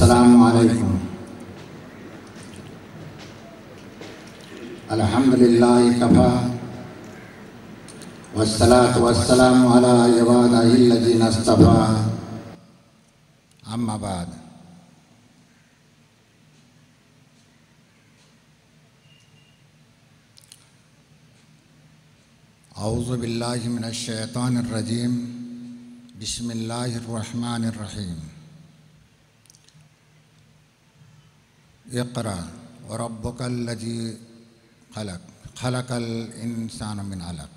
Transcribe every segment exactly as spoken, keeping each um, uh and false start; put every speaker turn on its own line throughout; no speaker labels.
अस्सलामु अलैकुम। अल्हम्दुलिल्लाहि कफ़ा वस्सलातु वस्सलामु अला इबादिहिल्लज़ीना इस्तफ़ा। अम्मा बाद। औज़ु बिल्लाहि मिनश शैतानिर रजीम। बिस्मिल्लाहिर रहमानिर रहीम। इक़रा व रब्बुकल्लज़ी खलक़ खलक़ल इंसाना मिन अलक़।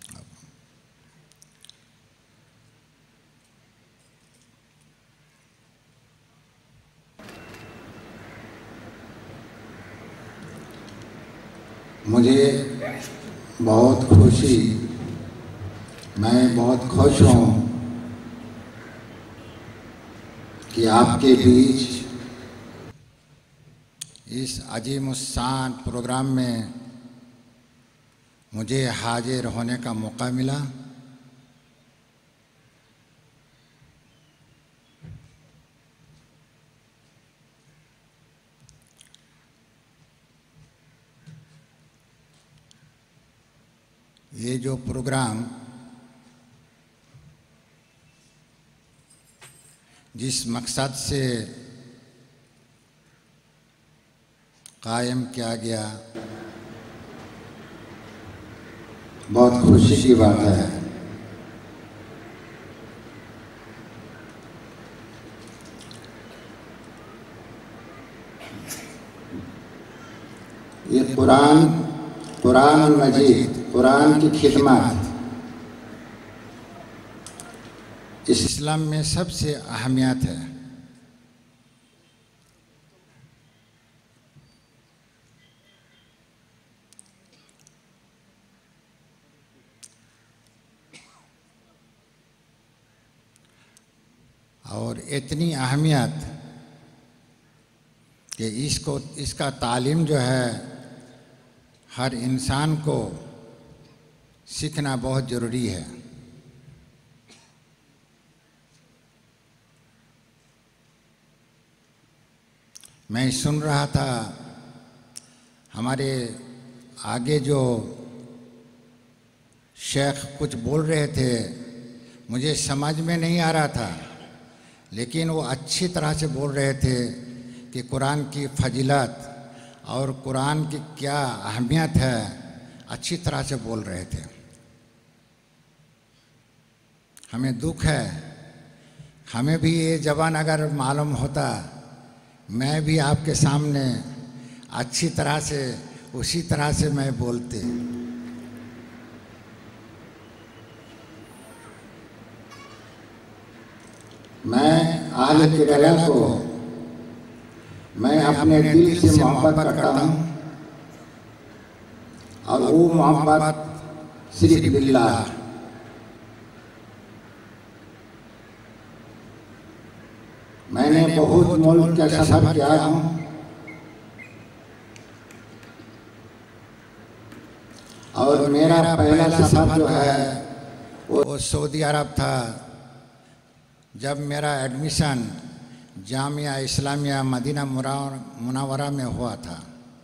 मुझे बहुत खुशी, मैं बहुत खुश हूँ कि आपके बीच इस अजीमुस्शान प्रोग्राम में मुझे हाजिर होने का मौका मिला। ये जो प्रोग्राम जिस मकसद से कायम किया गया, बहुत खुशी की बात है। ये कुरान कुरान मजीद, कुरान की खिदमत इस इस्लाम में सबसे अहमियत है। और इतनी अहमियत कि इसको इसका तालीम जो है हर इंसान को सीखना बहुत ज़रूरी है। मैं सुन रहा था हमारे आगे जो शेख कुछ बोल रहे थे, मुझे समझ में नहीं आ रहा था, लेकिन वो अच्छी तरह से बोल रहे थे कि कुरान की फजीलत और कुरान की क्या अहमियत है, अच्छी तरह से बोल रहे थे। हमें दुख है, हमें भी ये ज़बान अगर मालूम होता, मैं भी आपके सामने अच्छी तरह से उसी तरह से मैं बोलते। मैं अहले किबला को मैं अपने दिल से मोहब्बत करता हूँ और वो मोहब्बत सिर्फ बिल्लाह। मैंने बहुत मुल्क का सफ़र किया हूँ और मेरा पहला सफ़र जो है वो सऊदी अरब था, जब मेरा एडमिशन जामिया इस्लामिया मदीना मुनव्वरा में हुआ था।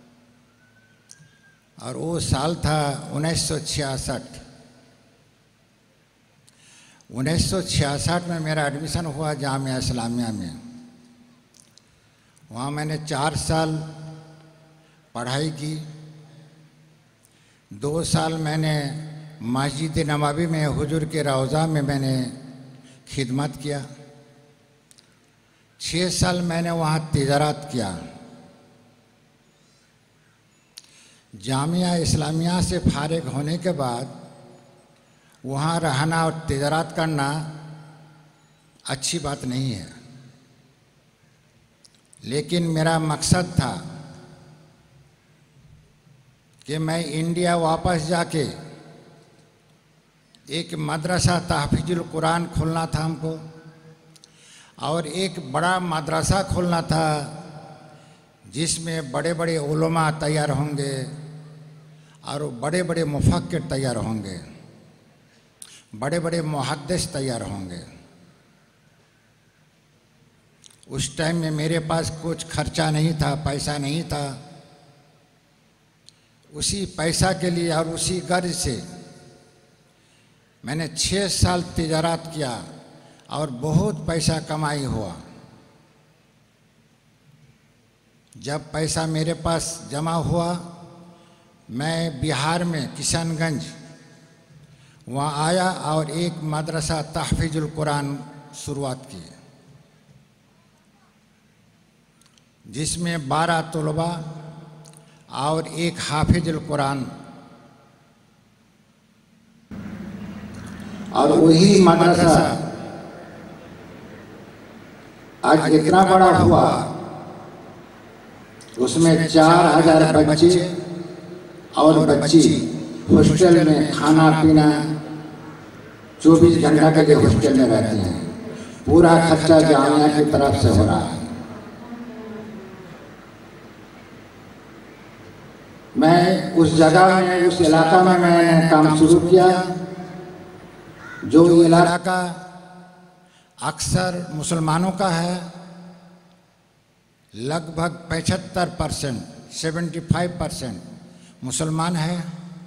और वो साल था उन्नीस सौ छियासठ। उन्नीस सौ छियासठ में मेरा एडमिशन हुआ जामिया इस्लामिया में। वहाँ मैंने चार साल पढ़ाई की। दो साल मैंने मस्जिद नबवी में हुजूर के रोज़ा में मैंने खिदमत किया। छः साल मैंने वहाँ तिजारत किया। जामिया इस्लामिया से फारिग होने के बाद वहाँ रहना और तिजारत करना अच्छी बात नहीं है, लेकिन मेरा मकसद था कि मैं इंडिया वापस जाके एक मदरसा तहफ़ीजुल कुरान खोलना था हमको, और एक बड़ा मदरसा खोलना था जिसमें बड़े बड़े उलमा तैयार होंगे और बड़े बड़े मुफक्किर तैयार होंगे, बड़े बड़े मुहद्दिस तैयार होंगे। उस टाइम में मेरे पास कुछ खर्चा नहीं था, पैसा नहीं था। उसी पैसा के लिए और उसी गर्ज से मैंने छः साल तिजारत किया और बहुत पैसा कमाई हुआ। जब पैसा मेरे पास जमा हुआ, मैं बिहार में किशनगंज वहाँ आया और एक मदरसा तहफ़ीजुल कुरान शुरुआत की, जिसमें बारह तलबा और एक हाफिजुल कुरान।
और वही मदरसा आज इतना बड़ा हुआ, उसमें चार हजार बच्चे और बच्ची हॉस्टल में खाना पीना चौबीस घंटा के लिए हॉस्टल में रहते हैं। पूरा खर्चा जामिया की तरफ से हो रहा है। मैं उस जगह में, उस इलाका में मैंने काम शुरू किया। जो इलाका
अक्सर मुसलमानों का है, लगभग पचहत्तर परसेंट सेवेंटी फाइव परसेंट मुसलमान है,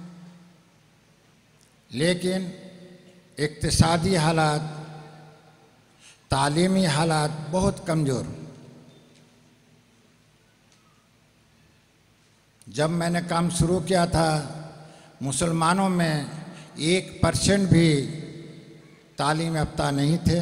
लेकिन इक्तिसादी हालात, तालीमी हालात बहुत कमज़ोर। जब मैंने काम शुरू किया था, मुसलमानों में एक परसेंट भी तालीम याफ्ता नहीं थे।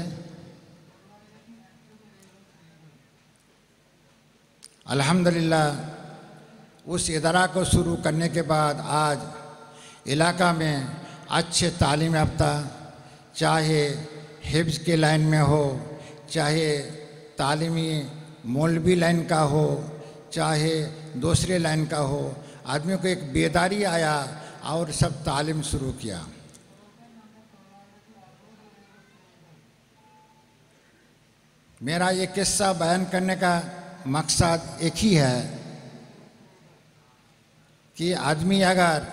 अल्हम्दुलिल्लाह उस इदारा को शुरू करने के बाद आज इलाका में अच्छे तालीम याफ्ता, चाहे हिफ्ज़ के लाइन में हो, चाहे तालीमी मौलवी लाइन का हो, चाहे दूसरे लाइन का हो, आदमियों को एक बेदारी आया और सब तालीम शुरू किया। मेरा ये किस्सा बयान करने का मकसद एक ही है कि आदमी अगर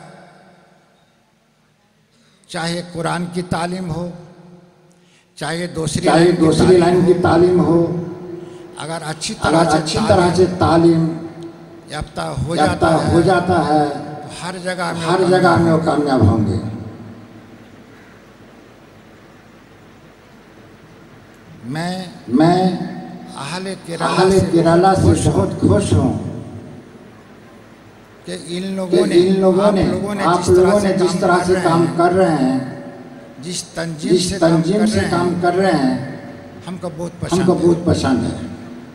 चाहे कुरान की तालीम हो, चाहे दूसरी
चाहे दूसरी लाइन की तालीम हो,
अगर अच्छी तरह से
अच्छी तरह से तालीम
याफ्ता हो जाता है,
हो जाता है
तो हर जगह में
हर जगह में वो कामयाब होंगे।
मैं
मैं
अहले
अहले केरला से बहुत खुश हूँ
कि इन लोगों ने
इन लोगों ने आप लोगों ने जिस तरह से काम कर रहे हैं,
जिस तंजीम
जिस
से
तंजीम से काम कर रहे हैं,
हमको बहुत पसंद
हमको
है।
बहुत पसंद है।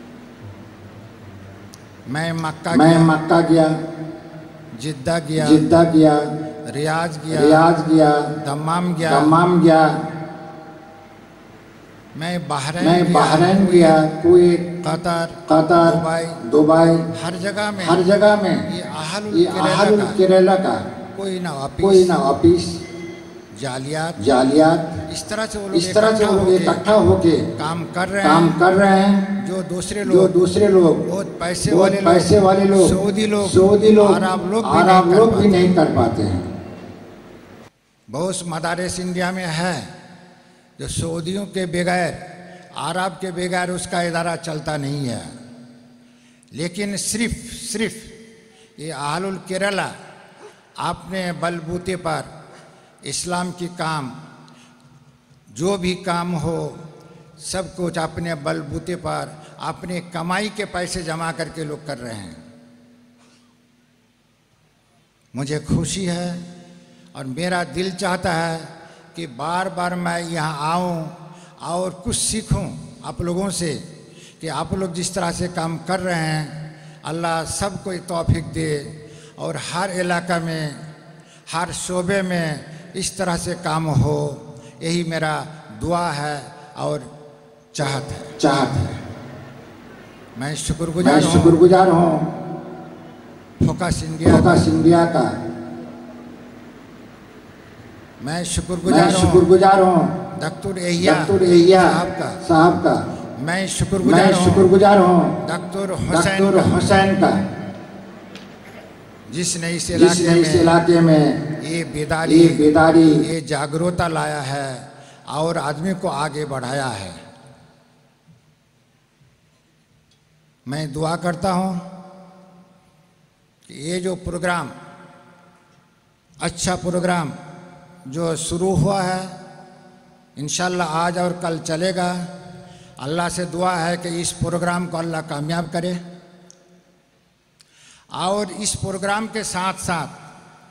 मैं मक्का
मैं
गया,
मक्का गया,
जिद्दा गया,
जिद्दा गया,
रियाज गया,
रियाज गया,
दम्माम गया,
दम्माम गया,
मैं बहरीन
मैं
गया,
बहरीन गया, Kuwait,
Qatar,
Qatar,
Dubai,
Dubai,
हर जगह में
हर जगह में
ये अहलुल
ये
केरला
अहलुल
का
केरला का
कोई ना ऑफिस,
कोई ना ऑफिस,
जालियात,
जालियात,
इस तरह से वो लोग
इस तरह से वो लोग
होके
इकट्ठा होके
काम कर रहे
काम
हैं।
कर रहे हैं।
जो दूसरे
जो
लोग
दूसरे लोग
बहुत पैसे
बहुत
वाले लोग,
पैसे वाले लोग,
सऊदी लोग,
सऊदी लोग,
अरब लोग भी
अरब
नहीं कर
लोग भी
पाते।
नहीं कर पाते हैं।
बहुत मदारिस इंडिया में है जो सऊदियों के बगैर, अरब के बगैर उसका इदारा चलता नहीं है, लेकिन सिर्फ सिर्फ ये अहलुल केरला अपने बलबूते पर इस्लाम की काम, जो भी काम हो सब कुछ अपने बलबूते पर अपने कमाई के पैसे जमा करके लोग कर रहे हैं। मुझे खुशी है और मेरा दिल चाहता है कि बार बार मैं यहाँ आऊँ और कुछ सीखूं आप लोगों से कि आप लोग जिस तरह से काम कर रहे हैं, अल्लाह सबको तौफीक दे और हर इलाका में, हर शोबे में इस तरह से काम हो। यही मेरा दुआ है और चाहत है
चाहत है
मैं शुक्रगुजार
मैं शुक्रगुजार हूँ
फोकस इंडिया
फोकस इंडिया का।
मैं शुक्रगुजार
मैं शुक्रगुजार हूँ
डॉक्टर एहिया
डॉक्टर एहिया
साहब का
साहब का।
मैं शुक्रगुजार
मैं शुक्रगुजार हूँ
डॉक्टर
डॉक्टर
हुसैन
हुसैन का,
जिसने इस
जिसने
इलाके
इस
में
इलाके में
ये बेदारी,
ये बेदारी,
ये जागरूकता लाया है और आदमी को आगे बढ़ाया है। मैं दुआ करता हूँ कि ये जो प्रोग्राम, अच्छा प्रोग्राम जो शुरू हुआ है, इंशाल्लाह आज और कल चलेगा। अल्लाह से दुआ है कि इस प्रोग्राम को अल्लाह कामयाब करे और इस प्रोग्राम के साथ साथ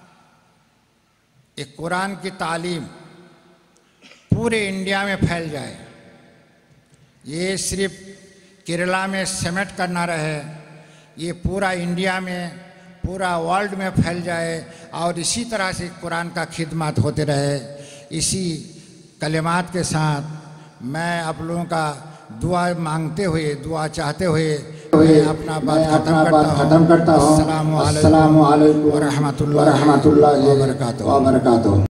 एक कुरान की तालीम पूरे इंडिया में फैल जाए। ये सिर्फ केरला में सिमट कर ना रहे, ये पूरा इंडिया में, पूरा वर्ल्ड में फैल जाए और इसी तरह से कुरान का खिदमत होते रहे। इसी कलिमात के साथ मैं आप लोगों का दुआ मांगते हुए, दुआ चाहते हुए मैं अपना बात खत्म करता हूँ। अस्सलामु अलैकुम व रहमतुल्लाहि व बरकातुहू।